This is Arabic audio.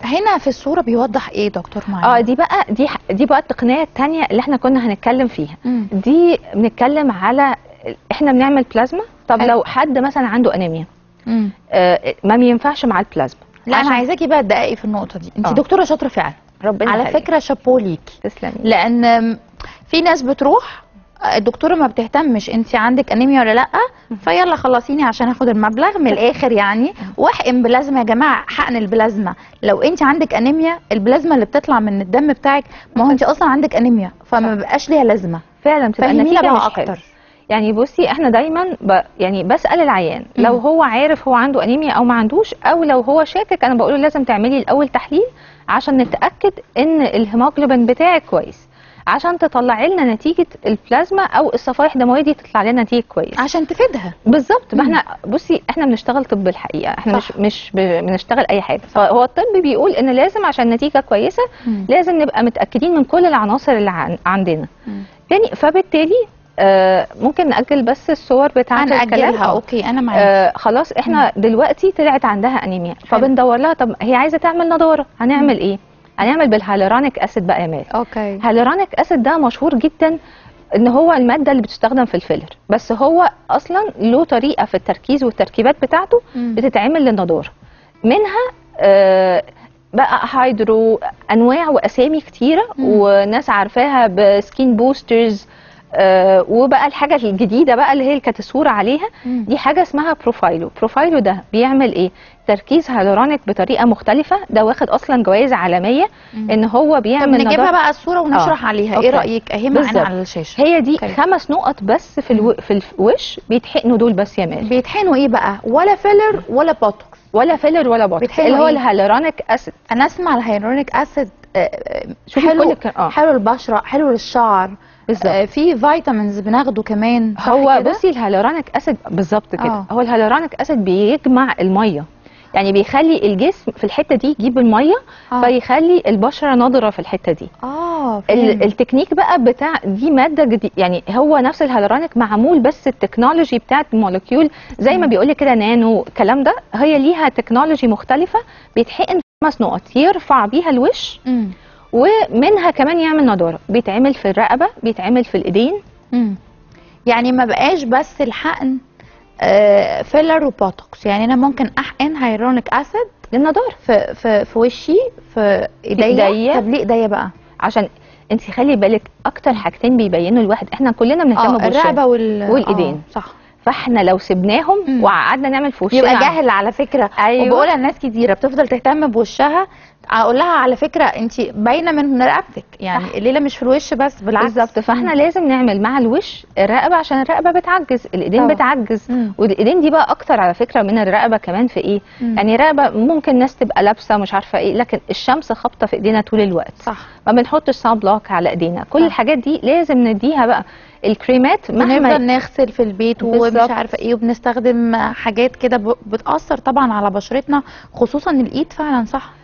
هنا في الصوره بيوضح ايه دكتور معايا؟ دي بقى التقنيه الثانيه اللي احنا كنا هنتكلم فيها. دي بنتكلم على احنا بنعمل بلازما. طب لو حد مثلا عنده انيميا ما ينفعش مع البلازما. لا انا عايزاكي بقى تدققي في النقطه دي. انت دكتوره شاطره فعلا، ربنا على يخليك. فكره شابو ليكي. تسلمي. لان في ناس بتروح الدكتوره ما بتهتمش انت عندك انيميا ولا لا، فيلا خلصيني عشان اخد المبلغ من الاخر يعني، واحقن بلازما. يا جماعه حقن البلازما، لو انت عندك انيميا البلازما اللي بتطلع من الدم بتاعك ما هو انت اصلا عندك انيميا، فما بقاش ليها لازمه. فعلا بتبقى فهمينا النتيجه بقى مش اكتر. حلوة. يعني بصي احنا دايما يعني بسال العيان لو هو عارف هو عنده انيميا او ما عندوش، او لو هو شاكك انا بقول له لازم تعملي الاول تحليل عشان نتاكد ان الهيموجلوبين بتاعك كويس، عشان تطلعي لنا نتيجه البلازما او الصفائح الدمويه دي تطلع لنا نتيجه كويس عشان تفيدها. بالظبط. ما احنا بصي احنا بنشتغل طب الحقيقه، احنا مش بنشتغل اي حاجه. فهو الطب بيقول ان لازم عشان نتيجه كويسه لازم نبقى متاكدين من كل العناصر اللي عندنا. تاني فبالتالي ممكن نأجل بس الصور بتاعت انا الكلام. اجلها اوكي انا معاكي. خلاص احنا دلوقتي طلعت عندها انيميا، فبندور لها طب هي عايزه تعمل نضاره، هنعمل ايه؟ هنعمل بالهالورونيك اسيد بقى يا مال. اوكي. هالورونيك اسيد ده مشهور جدا ان هو الماده اللي بتستخدم في الفيلر، بس هو اصلا له طريقه في التركيز والتركيبات بتاعته بتتعمل للنضاره. منها بقى هايدرو انواع واسامي كتيره وناس عارفاها بسكين بوسترز. وبقى الحاجه الجديده بقى اللي هي الكاتسوره عليها دي حاجه اسمها بروفايلو. بروفايلو ده بيعمل ايه؟ تركيز هالورونيك بطريقه مختلفه، ده واخد اصلا جوائز عالميه ان هو بيعمل. طب نجيبها بقى الصوره ونشرح عليها. ايه رايك اهي معانا على الشاشه؟ هي دي 5 نقط بس في الوش بيتحقنوا دول بس يا مال. بيتحقنوا ايه بقى؟ ولا فيلر ولا بوتوكس؟ ولا فيلر ولا بوتوكس، اللي هو الهالورونيك اسيد. انا اسمع الهالورونيك اسيد حلو حلو للبشره، حلو للشعر بالظبط. في فيتامينز بناخده كمان. هو بصي الهالورونيك اسيد بالظبط كده. هو الهالورونيك اسيد بيجمع الميه، يعني بيخلي الجسم في الحته دي يجيب الميه فيخلي البشره نضره في الحته دي. التكنيك بقى بتاع دي ماده جديد، يعني هو نفس الهالورونيك معمول بس التكنولوجي بتاعت المولكيول زي ما بيقول كده نانو الكلام ده، هي ليها تكنولوجي مختلفه. بيتحقن 5 نقط يرفع بيها الوش ومنها كمان يعمل نضاره. بيتعمل في الرقبه، بيتعمل في الايدين. يعني ما بقاش بس الحقن فيلر وبوتوكس، يعني انا ممكن احقن هيرونيك اسيد للنضاره في وشي، في ايديا. طب ليه ايديا بقى؟ عشان انت خلي بالك اكتر حاجتين بيبينوا الواحد، احنا كلنا بنهتم بوشنا الرقبه والايدين. صح. فاحنا لو سبناهم وقعدنا نعمل في وشنا يبقى جاهل على فكره. أيوة. وبقولها لناس كتيره بتفضل تهتم بوشها، اقول لها على فكره انت باينه من رقبتك، يعني الليله مش في الوش بس، بالعكس. بالظبط. فاحنا لازم نعمل مع الوش الرقبه عشان الرقبه بتعجز، الايدين بتعجز. والايدين دي بقى اكتر على فكره من الرقبه كمان في ايه؟ يعني الرقبه ممكن ناس تبقى لابسه مش عارفه ايه، لكن الشمس خابطه في ايدينا طول الوقت. صح. ما بنحطش صن بلوك على ايدينا. كل الحاجات دي لازم نديها بقى. الكريمات بنفضل نغسل في البيت ومش عارفه ايه، وبنستخدم حاجات كده بتاثر طبعا على بشرتنا، خصوصا الايد. فعلا صح.